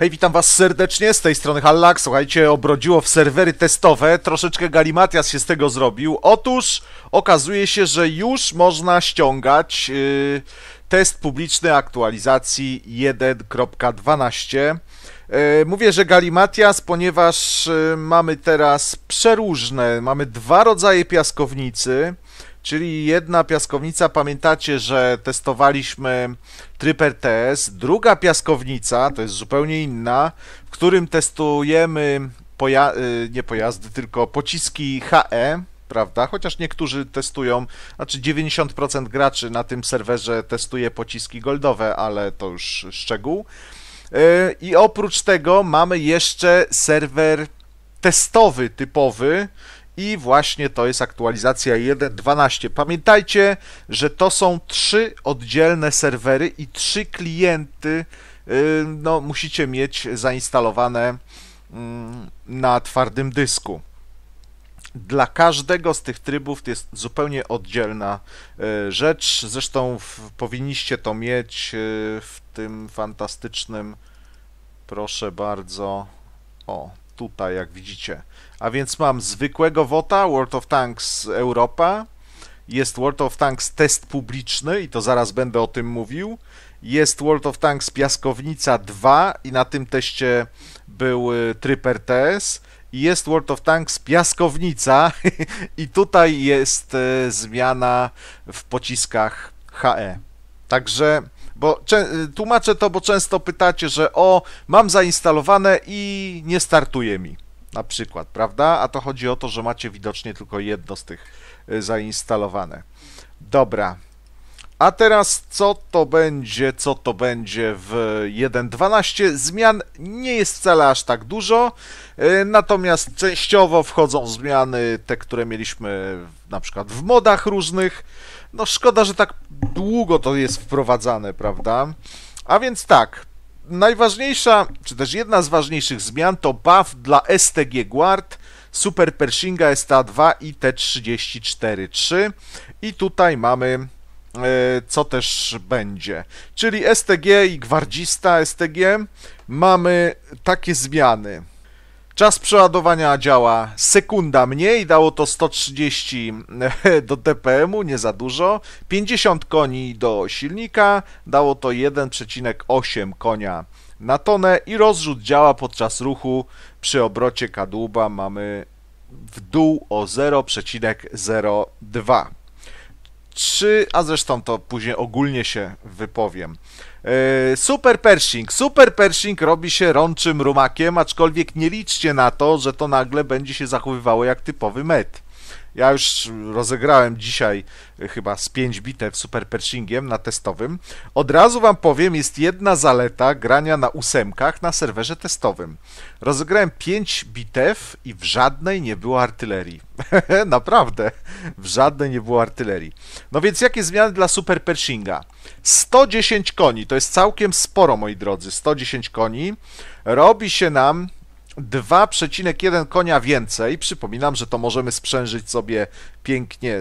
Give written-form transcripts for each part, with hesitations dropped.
Hej, witam was serdecznie, z tej strony Hallak. Słuchajcie, obrodziło w serwery testowe, troszeczkę galimatias się z tego zrobił. Otóż okazuje się, że już można ściągać test publiczny aktualizacji 1.12. Mówię, że galimatias, ponieważ mamy teraz przeróżne, mamy dwa rodzaje piaskownicy. Czyli jedna piaskownica, pamiętacie, że testowaliśmy tryb RTS, druga piaskownica, to jest zupełnie inna, w którym testujemy nie pojazdy, tylko pociski HE, prawda? Chociaż niektórzy testują, znaczy 90% graczy na tym serwerze testuje pociski goldowe, ale to już szczegół. I oprócz tego mamy jeszcze serwer testowy typowy, i właśnie to jest aktualizacja 1.12. Pamiętajcie, że to są 3 oddzielne serwery i 3 klienty no, musicie mieć zainstalowane na twardym dysku. Dla każdego z tych trybów to jest zupełnie oddzielna rzecz. Zresztą powinniście to mieć w tym fantastycznym, proszę bardzo, o, tutaj jak widzicie. A więc mam zwykłego WOTA, World of Tanks Europa, jest World of Tanks test publiczny i to zaraz będę o tym mówił, jest World of Tanks Piaskownica 2 i na tym teście był tryb RTS, i jest World of Tanks Piaskownica i tutaj jest zmiana w pociskach HE. Także, bo tłumaczę to, bo często pytacie, że o, mam zainstalowane i nie startuje mi. Na przykład, prawda? A to chodzi o to, że macie widocznie tylko jedno z tych zainstalowane. Dobra. A teraz co to będzie w 1.12? Zmian nie jest wcale aż tak dużo, natomiast częściowo wchodzą zmiany, te, które mieliśmy na przykład w modach różnych. No szkoda, że tak długo to jest wprowadzane, prawda? A więc tak. Najważniejsza, czy też jedna z ważniejszych zmian to buff dla STG Guard, Super Pershinga STA2 i T-34-3 i tutaj mamy co też będzie, czyli STG i Gwardzista STG mamy takie zmiany. Czas przeładowania działa sekunda mniej, dało to 130 do DPM-u, nie za dużo. 50 koni do silnika, dało to 1,8 konia na tonę i rozrzut działa podczas ruchu przy obrocie kadłuba mamy w dół o 0,02. A zresztą to później ogólnie się wypowiem. Super Pershing. Super Pershing robi się rączym rumakiem, aczkolwiek nie liczcie na to, że to nagle będzie się zachowywało jak typowy med. Ja już rozegrałem dzisiaj chyba z 5 bitew Super Pershingiem na testowym. Od razu wam powiem, jest jedna zaleta grania na 8 na serwerze testowym. Rozegrałem 5 bitew i w żadnej nie było artylerii. Naprawdę, w żadnej nie było artylerii. No więc jakie zmiany dla Super Pershinga? 110 koni, to jest całkiem sporo, moi drodzy. 110 koni. Robi się nam 2,1 konia więcej. Przypominam, że to możemy sprzężyć sobie pięknie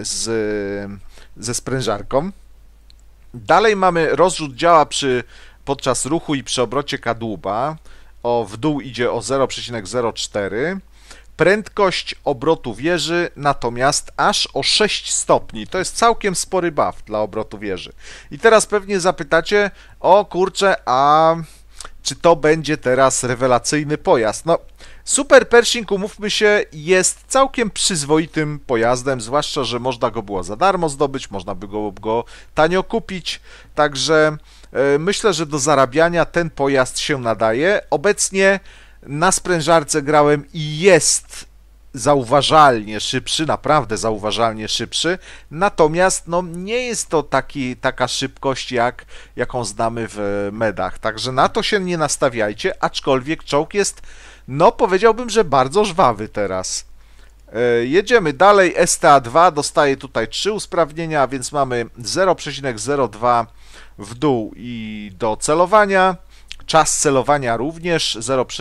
ze sprężarką. Dalej mamy rozrzut działa podczas ruchu i przy obrocie kadłuba. W dół idzie o 0,04. Prędkość obrotu wieży natomiast aż o 6 stopni. To jest całkiem spory buff dla obrotu wieży. I teraz pewnie zapytacie, o kurczę, a czy to będzie teraz rewelacyjny pojazd? No, Super Pershing, umówmy się, jest całkiem przyzwoitym pojazdem, zwłaszcza, że można go było za darmo zdobyć, można by go tanio kupić, także myślę, że do zarabiania ten pojazd się nadaje. Obecnie na sprężarce grałem i jest zauważalnie szybszy, naprawdę zauważalnie szybszy, natomiast no, nie jest to taka szybkość, jaką znamy w medach, także na to się nie nastawiajcie, aczkolwiek czołg jest, no powiedziałbym, że bardzo żwawy teraz. Jedziemy dalej, STA2 dostaje tutaj 3 usprawnienia, więc mamy 0,02 w dół i do celowania, czas celowania również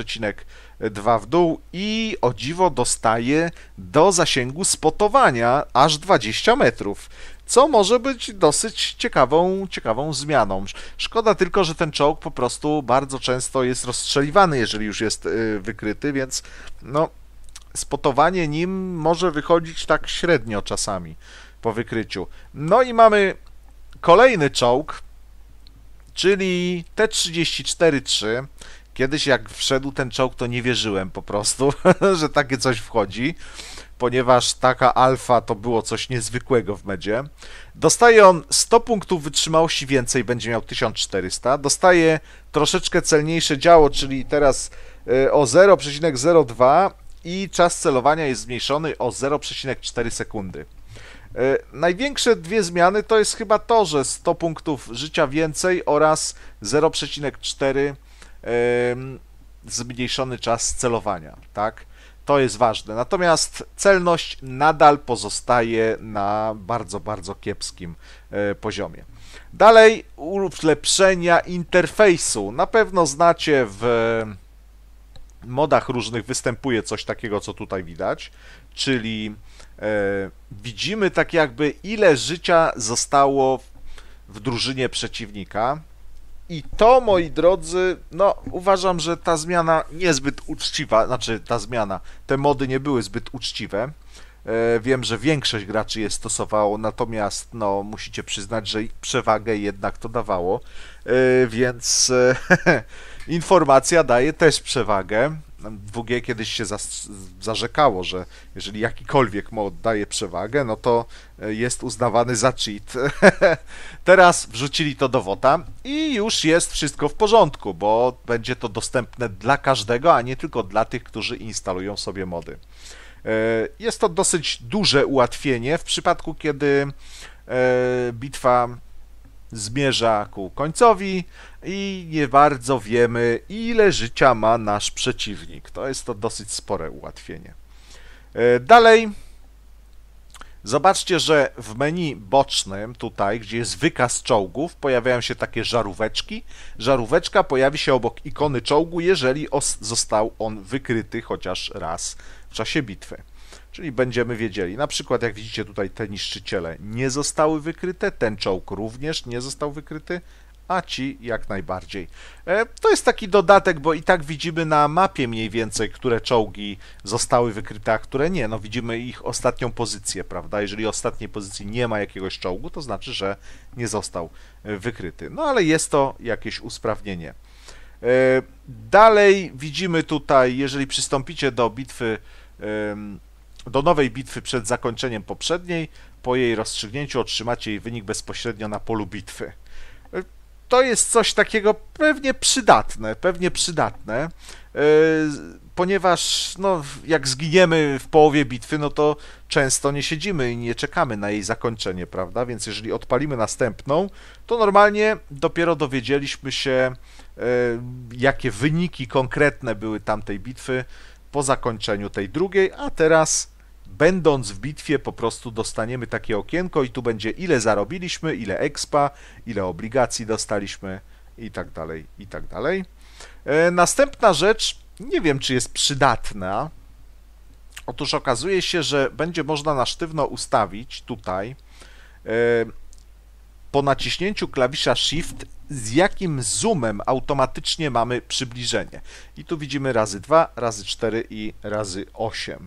0,2 w dół i o dziwo dostaje do zasięgu spotowania aż 20 metrów, co może być dosyć ciekawą zmianą. Szkoda tylko, że ten czołg po prostu bardzo często jest rozstrzeliwany, jeżeli już jest wykryty, więc no, spotowanie nim może wychodzić tak średnio czasami po wykryciu. No i mamy kolejny czołg, czyli T-34-3. Kiedyś jak wszedł ten czołg, to nie wierzyłem po prostu, że takie coś wchodzi, ponieważ taka alfa to było coś niezwykłego w medzie. Dostaje on 100 punktów wytrzymałości więcej, będzie miał 1400. Dostaje troszeczkę celniejsze działo, czyli teraz o 0,02 i czas celowania jest zmniejszony o 0,4 sekundy. Największe dwie zmiany to jest chyba to, że 100 punktów życia więcej oraz 0,4 zmniejszony czas celowania, tak? To jest ważne. Natomiast celność nadal pozostaje na bardzo kiepskim poziomie. Dalej ulepszenia interfejsu. Na pewno znacie, w modach różnych występuje coś takiego, co tutaj widać, czyli widzimy tak jakby ile życia zostało w drużynie przeciwnika. I to, moi drodzy, no uważam, że ta zmiana niezbyt uczciwa, znaczy te mody nie były zbyt uczciwe. Wiem, że większość graczy je stosowało, natomiast no musicie przyznać, że przewagę jednak to dawało, więc informacja daje też przewagę. WG kiedyś się zarzekało, że jeżeli jakikolwiek mod daje przewagę, no to jest uznawany za cheat. Teraz wrzucili to do WOTA i już jest wszystko w porządku, bo będzie to dostępne dla każdego, a nie tylko dla tych, którzy instalują sobie mody. Jest to dosyć duże ułatwienie w przypadku, kiedy bitwa zmierza ku końcowi i nie bardzo wiemy, ile życia ma nasz przeciwnik. To jest to dosyć spore ułatwienie. Dalej, zobaczcie, że w menu bocznym, tutaj, gdzie jest wykaz czołgów, pojawiają się takie żaróweczki. Żaróweczka pojawi się obok ikony czołgu, jeżeli został on wykryty chociaż raz w czasie bitwy. Czyli będziemy wiedzieli, na przykład jak widzicie tutaj te niszczyciele nie zostały wykryte, ten czołg również nie został wykryty, a ci jak najbardziej. To jest taki dodatek, bo i tak widzimy na mapie mniej więcej, które czołgi zostały wykryte, a które nie. No widzimy ich ostatnią pozycję, prawda? Jeżeli ostatniej pozycji nie ma jakiegoś czołgu, to znaczy, że nie został wykryty. No ale jest to jakieś usprawnienie. Dalej widzimy tutaj, jeżeli przystąpicie do bitwy, do nowej bitwy przed zakończeniem poprzedniej, po jej rozstrzygnięciu otrzymacie jej wynik bezpośrednio na polu bitwy. To jest coś takiego pewnie przydatne, ponieważ no, jak zginiemy w połowie bitwy, no to często nie siedzimy i nie czekamy na jej zakończenie, prawda? Więc jeżeli odpalimy następną, to normalnie dopiero dowiedzieliśmy się, jakie wyniki konkretne były tamtej bitwy po zakończeniu tej drugiej, a teraz będąc w bitwie po prostu dostaniemy takie okienko i tu będzie ile zarobiliśmy, ile expa, ile obligacji dostaliśmy i tak dalej, i tak dalej. Następna rzecz, nie wiem czy jest przydatna, otóż okazuje się, że będzie można na sztywno ustawić tutaj po naciśnięciu klawisza Shift, z jakim zoomem automatycznie mamy przybliżenie. I tu widzimy razy 2, razy 4 i razy 8.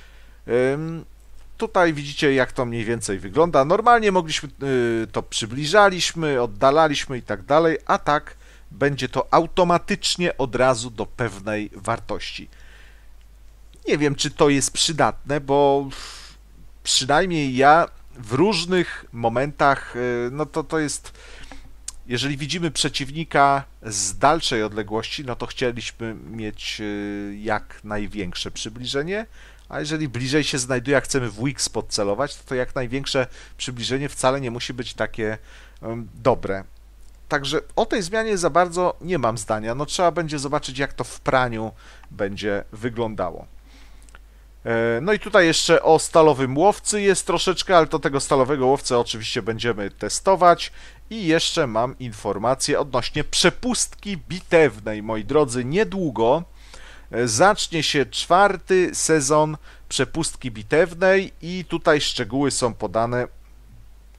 Tutaj widzicie, jak to mniej więcej wygląda. Normalnie mogliśmy to przybliżaliśmy, oddalaliśmy i tak dalej, a tak będzie to automatycznie od razu do pewnej wartości. Nie wiem, czy to jest przydatne, bo przynajmniej ja w różnych momentach, no to jest, jeżeli widzimy przeciwnika z dalszej odległości, no to chcieliśmy mieć jak największe przybliżenie, a jeżeli bliżej się znajduje, a chcemy w weak spot celować, to jak największe przybliżenie wcale nie musi być takie dobre. Także o tej zmianie za bardzo nie mam zdania. No trzeba będzie zobaczyć, jak to w praniu będzie wyglądało. No i tutaj jeszcze o stalowym łowcy jest troszeczkę, ale to tego stalowego łowcę oczywiście będziemy testować. I jeszcze mam informację odnośnie przepustki bitewnej, moi drodzy. Niedługo zacznie się 4. sezon przepustki bitewnej i tutaj szczegóły są podane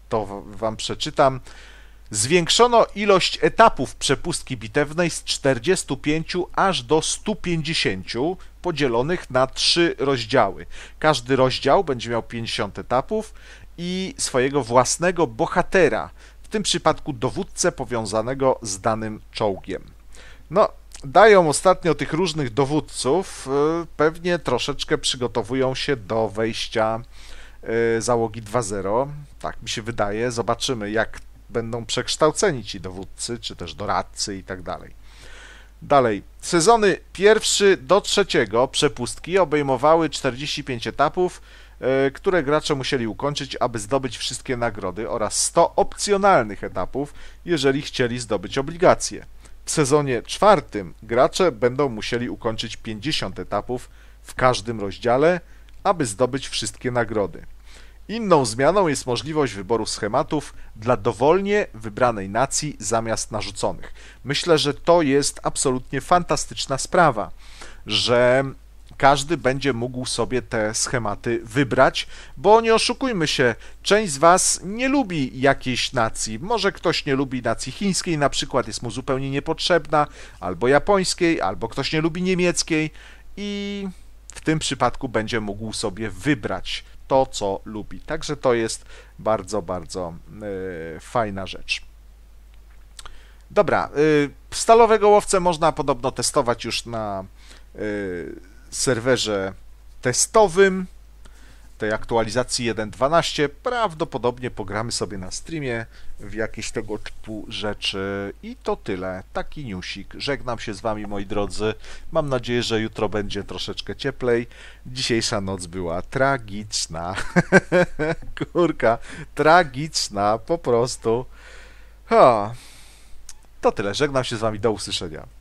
to wam przeczytam. Zwiększono ilość etapów przepustki bitewnej z 45 aż do 150, podzielonych na 3 rozdziały. Każdy rozdział będzie miał 50 etapów i swojego własnego bohatera, w tym przypadku dowódcę powiązanego z danym czołgiem. No, dają ostatnio tych różnych dowódców, pewnie troszeczkę przygotowują się do wejścia załogi 2.0, tak mi się wydaje. Zobaczymy, jak będą przekształceni ci dowódcy, czy też doradcy i tak dalej. Dalej, sezony 1 do 3 przepustki obejmowały 45 etapów, które gracze musieli ukończyć, aby zdobyć wszystkie nagrody, oraz 100 opcjonalnych etapów, jeżeli chcieli zdobyć obligacje. W sezonie 4 gracze będą musieli ukończyć 50 etapów w każdym rozdziale, aby zdobyć wszystkie nagrody. Inną zmianą jest możliwość wyboru schematów dla dowolnie wybranej nacji zamiast narzuconych. Myślę, że to jest absolutnie fantastyczna sprawa, że każdy będzie mógł sobie te schematy wybrać, bo nie oszukujmy się, część z was nie lubi jakiejś nacji. Może ktoś nie lubi nacji chińskiej, na przykład jest mu zupełnie niepotrzebna, albo japońskiej, albo ktoś nie lubi niemieckiej i w tym przypadku będzie mógł sobie wybrać to, co lubi. Także to jest bardzo, bardzo fajna rzecz. Dobra, stalowego łowcę można podobno testować już na serwerze testowym tej aktualizacji 1.12. Prawdopodobnie pogramy sobie na streamie w jakieś tego typu rzeczy i to tyle. Taki newsik. Żegnam się z wami, moi drodzy. Mam nadzieję, że jutro będzie troszeczkę cieplej. Dzisiejsza noc była tragiczna. Kurka, tragiczna, po prostu. To tyle. Żegnam się z wami. Do usłyszenia.